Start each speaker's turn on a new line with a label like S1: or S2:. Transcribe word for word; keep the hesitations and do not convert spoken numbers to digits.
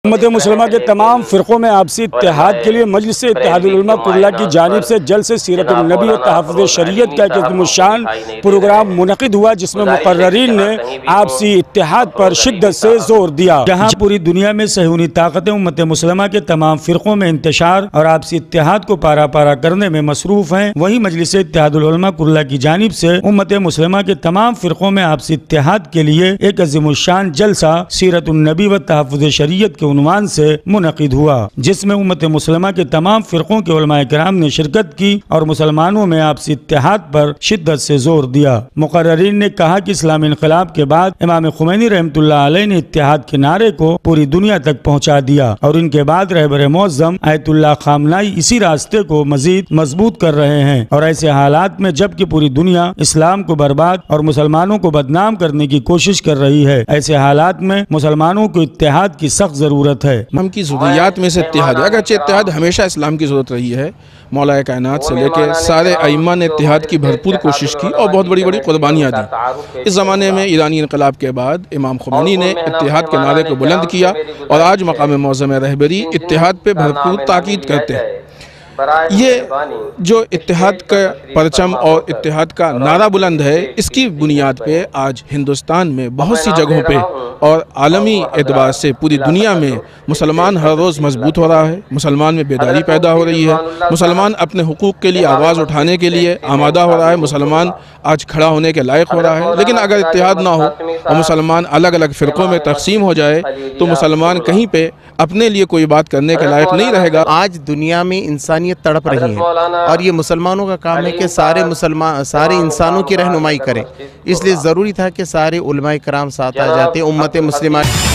S1: امت مسلمہ کے تمام فرقوں میں آپسی اتحاد کے لیے مجلس اتحاد العلماء کرلا کی جانب سے جلسہ سے سیرت النبی و تحفظ شریعت کا عظیم الشان پروگرام منعقد ہوا، جس میں مقررین نے آپسی اتحاد پر شدت سے زور دیا۔ جہاں پوری دنیا میں صہیونی طاقتیں امت مسلمہ کے تمام فرقوں میں انتشار اور آپسی اتحاد کو پارا پارا کرنے میں مصروف ہیں، وہیں مجلس اتحاد العلماء کرلا کی جانب سے امت مسلمہ کے تمام فرقوں میں آپسی اتحاد کے لیے ایک عظیم الشان جلسہ سیرت النبی و تحفظ شریعت کے عنوان سے منعقد ہوا، جس میں امت مسلمہ کے تمام فرقوں کے علماء کرام نے شرکت کی اور مسلمانوں میں آپسی اتحاد پر شدت سے زور دیا۔ مقررین نے کہا کہ اسلامی انقلاب کے بعد امام خمینی رحمۃ اللہ علیہ نے اتحاد کے نعرے کو پوری دنیا تک پہنچا دیا، اور ان کے بعد رہبر معظم آیت اللہ خامنائی اسی راستے کو مزید مضبوط کر رہے ہیں، اور ایسے حالات میں جب کہ پوری دنیا اسلام کو برباد اور مسلمانوں کو بدنام کرنے کی کوشش کر رہی ہے، ایسے حالات میں مسلمانوں کو اتحاد کی سخت ضرورت ہے۔
S2: ہم کی ضروریات میں سے اتحاد ہے، اگرچہ اتحاد ہمیشہ اسلام کی ضرورت رہی ہے، مولا کائنات سے لے کے سارے ائمہ نے اتحاد کی بھرپور کوشش کی اور بہت بڑی بڑی قربانیاں دی۔ اس زمانے میں ایرانی انقلاب کے بعد امام خمینی نے اتحاد کے نعرے کو بلند کیا، اور آج مقام معظم رہبری اتحاد پہ بھرپور تاکید کرتے ہیں۔ یہ جو اتحاد کا پرچم اور اتحاد کا نعرہ بلند ہے، اس کی بنیاد پہ آج ہندوستان میں بہت سی جگہوں پہ اور عالمی اعتبار سے پوری دنیا میں مسلمان ہر روز مضبوط ہو رہا ہے، مسلمان میں بیداری پیدا ہو رہی ہے، مسلمان اپنے حقوق کے لیے آواز اٹھانے کے لیے آمادہ ہو رہا ہے، مسلمان آج کھڑا ہونے کے لائق ہو رہا ہے۔ لیکن اگر اتحاد نہ ہو اور مسلمان الگ الگ فرقوں میں تقسیم ہو جائے تو مسلمان کہیں پہ اپنے لیے کوئی بات کرنے کے لائق نہیں رہے گا۔
S3: آج دنیا میں انسانیت تڑپ رہی ہے، اور یہ مسلمانوں کا کام ہے کہ سارے مسلمان سارے انسانوں کی رہنمائی کریں، اس لیے ضروری تھا کہ سارے علماء کرام ساتھ آ جاتے، امت مسلمہ